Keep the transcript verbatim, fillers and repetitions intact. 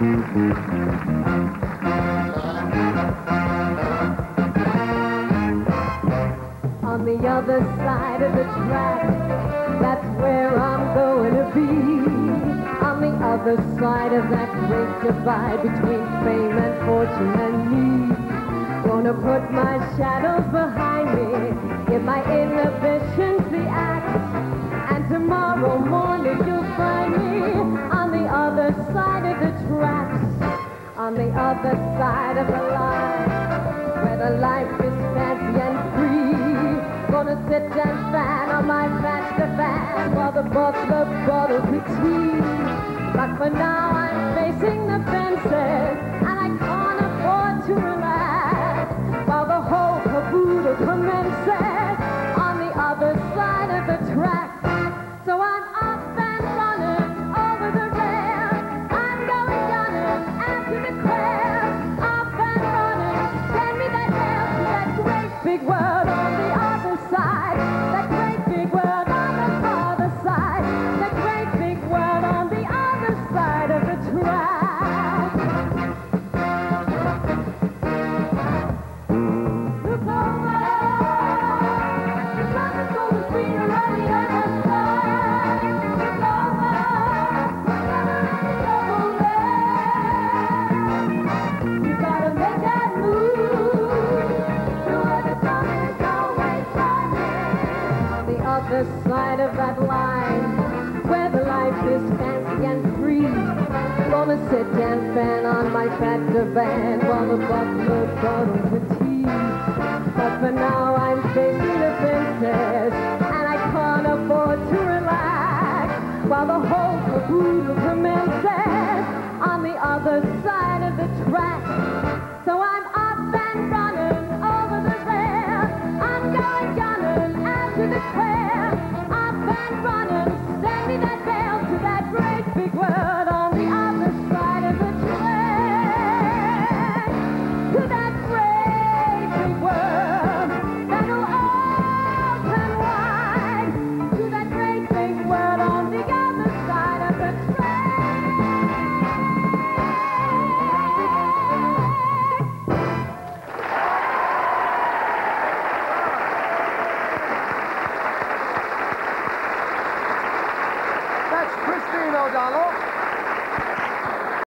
On the other side of the track, that's where I'm going to be. On the other side of that great divide between fame and fortune and me. Gonna put my shadows behind me, give my inhibitions the axe, and tomorrow morning you'll find me on the other side of the tracks, on the other side of the line, where the life is fancy and free. Gonna sit and fan on my fat divan while the butler bottles the tea. But for now I'm facing the fences, and I can't afford to relax while the whole caboodle commences on the other side of the track. So I'm up and running over the rail. I'm going gunning after the crowd. Up and running, send me that rail to that great big world on the other side. That great big world on the other side. That great big world on the other side of the track. Look over, the sun is going greener on the other side. Look over, you gotta make that move to where the sun is always shining. On the other side of that line, where the life is fancy and free, gonna sit and fan on my fat divan while the butler bottles the tea. But for now I'm facing the fences, and I can't afford to relax while the whole caboodle commences on the other side of the track. So I'm up and running over the rail. I'm going gunning after the trail.